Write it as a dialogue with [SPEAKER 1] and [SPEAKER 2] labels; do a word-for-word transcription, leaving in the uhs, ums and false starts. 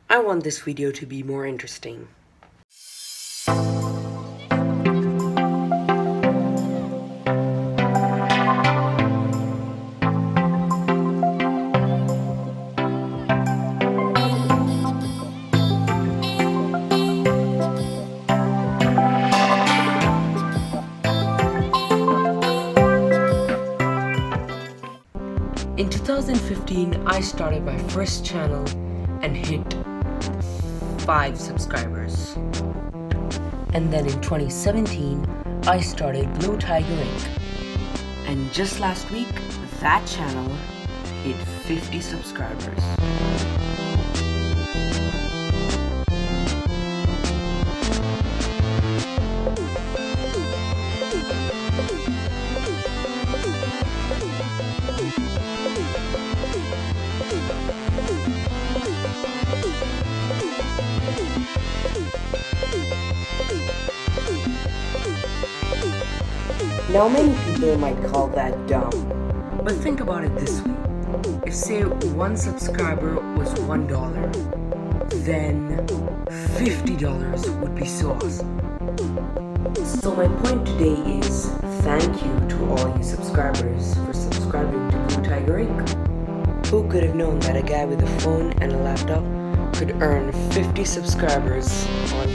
[SPEAKER 1] I want this video to be more interesting. In two thousand fifteen, I started my first channel and hit five subscribers. And then in twenty seventeen, I started Blue Tiger Incorporated. And just last week, that channel hit fifty subscribers. Now many people might call that dumb, but think about it this way. If say one subscriber was one dollar, then fifty dollars would be so awesome. So my point today is thank you to all you subscribers for subscribing to Blue Tiger Incorporated. Who could have known that a guy with a phone and a laptop could earn fifty subscribers on